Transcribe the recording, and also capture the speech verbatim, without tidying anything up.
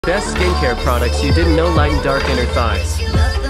Best skincare products you didn't know lighten dark inner thighs.